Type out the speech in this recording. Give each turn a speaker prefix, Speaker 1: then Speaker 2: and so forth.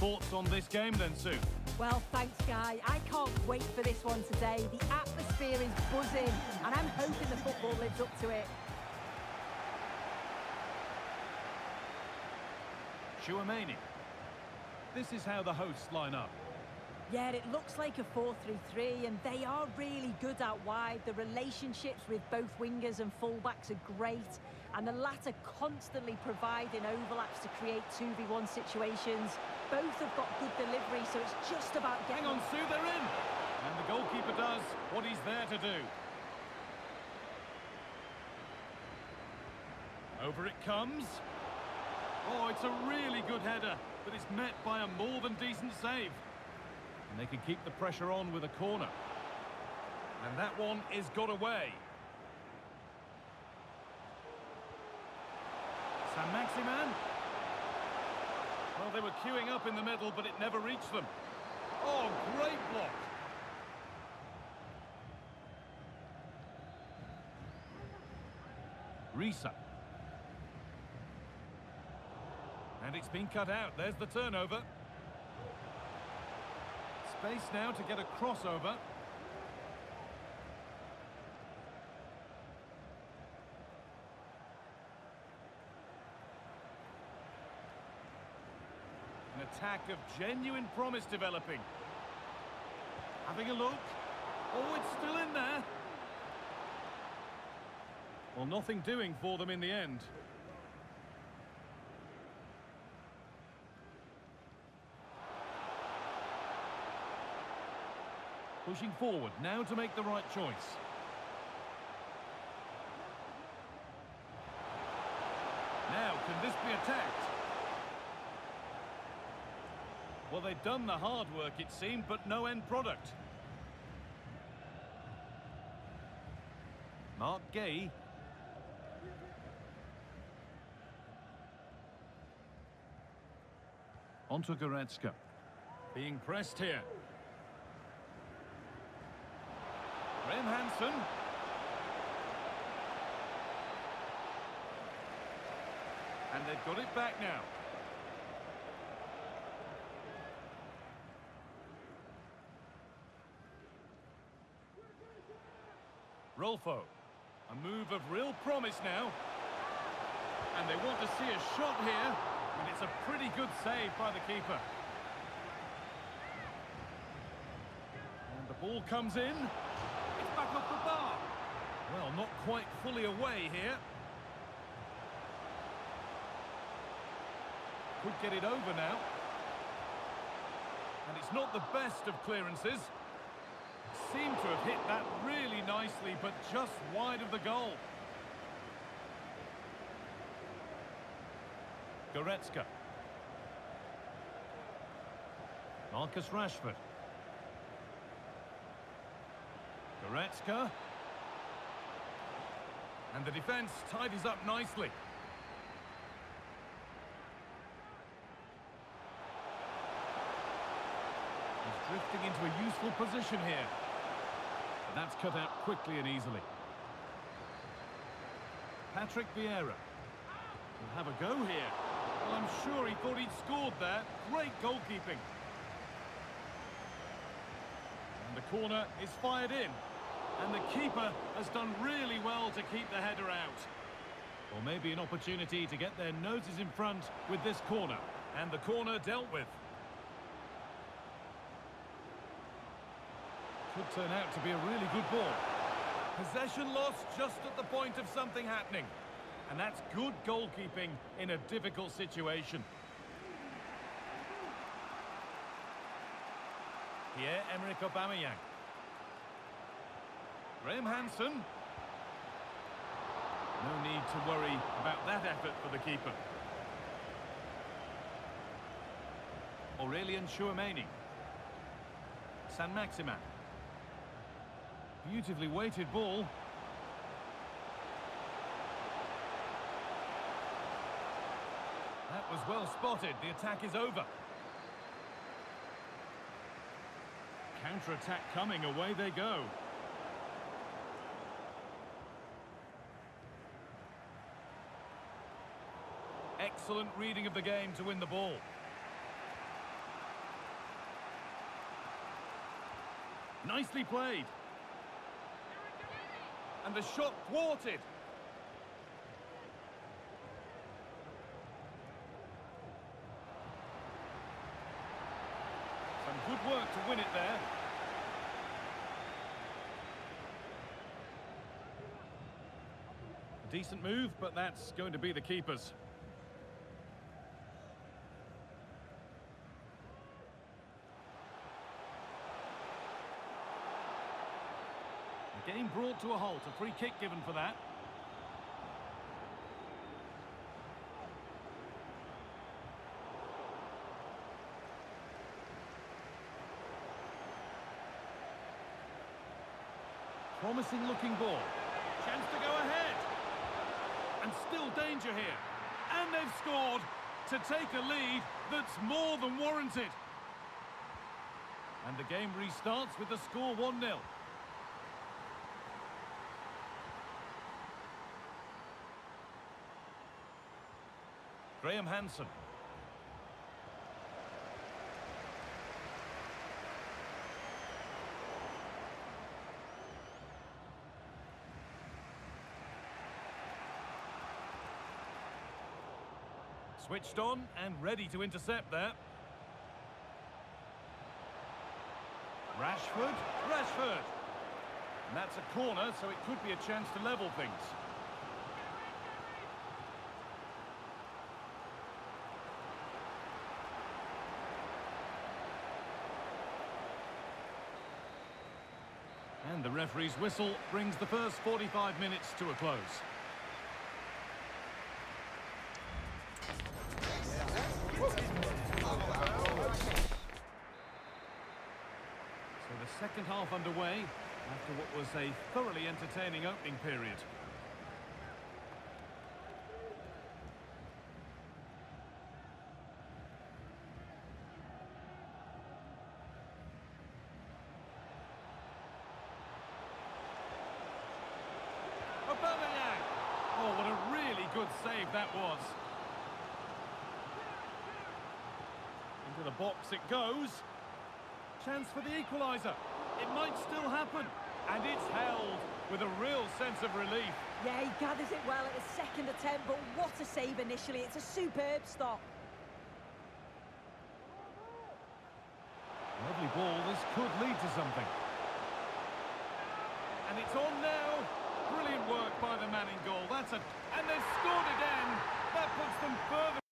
Speaker 1: thoughts on this game then, Sue?
Speaker 2: Well, thanks, Guy. I can't wait for this one today. The atmosphere is buzzing, and I'm hoping the football lives up to it.
Speaker 1: Chouameni. This is how the hosts line up.
Speaker 2: Yeah, it looks like a 4-3-3, and they are really good out wide. The relationships with both wingers and fullbacks are great, and the latter constantly providing overlaps to create 2v1 situations. Both have got good delivery, so it's just about getting...
Speaker 1: Hang on, Sue, they're in! And the goalkeeper does what he's there to do. Over it comes. Oh, it's a really good header, but it's met by a more than decent save. And they can keep the pressure on with a corner. And that one is got away. Saint-Maximin. Well, they were queuing up in the middle, but it never reached them. Oh, great block. Risa. And it's been cut out. There's the turnover. Space now to get a crossover. An attack of genuine promise developing. Having a look. Oh, it's still in there. Well, nothing doing for them in the end. Pushing forward, now to make the right choice. Now, can this be attacked? Well, they've done the hard work, it seemed, but no end product. Mark Gay. Onto Goretzka. Being pressed here. Graham Hansen. And they've got it back now. Rolfo. A move of real promise now. And they want to see a shot here. And it's a pretty good save by the keeper. And the ball comes in. Back off the bar. Well, not quite fully away here. Could get it over now. And it's not the best of clearances. Seemed to have hit that really nicely, but just wide of the goal. Goretzka. Marcus Rashford. Goretzka. And the defence tidies up nicely. He's drifting into a useful position here. But that's cut out quickly and easily. Patrick Vieira will have a go here. Well, I'm sure he thought he'd scored there. Great goalkeeping. And the corner is fired in. And the keeper has done really well to keep the header out. Or maybe an opportunity to get their noses in front with this corner. And the corner dealt with. Could turn out to be a really good ball. Possession lost just at the point of something happening. And that's good goalkeeping in a difficult situation. Pierre-Emerick Aubameyang. Graham Hansen. No need to worry about that effort for the keeper. Aurélien Chouameni. Saint-Maximin. Beautifully weighted ball. That was well spotted. The attack is over. Counter-attack coming. Away they go. Excellent reading of the game to win the ball. Nicely played. And the shot thwarted. Some good work to win it there. A decent move, but that's going to be the keeper's. The game brought to a halt, a free kick given for that. Promising looking ball. Chance to go ahead. And still danger here. And they've scored to take a lead that's more than warranted. And the game restarts with the score 1-0. Graham Hansen. Switched on and ready to intercept there. Rashford. And that's a corner, so it could be a chance to level things. And the referee's whistle brings the first 45 minutes to a close. So the second half underway after what was a thoroughly entertaining opening period. Aubameyang! Oh, what a really good save that was. Into the box it goes. Chance for the equaliser. It might still happen. And it's held with a real sense of relief.
Speaker 2: Yeah, he gathers it well at his second attempt, but what a save initially. It's a superb stop.
Speaker 1: Lovely ball. This could lead to something. And it's on now. Brilliant work by the man in goal. And they've scored again. That puts them further.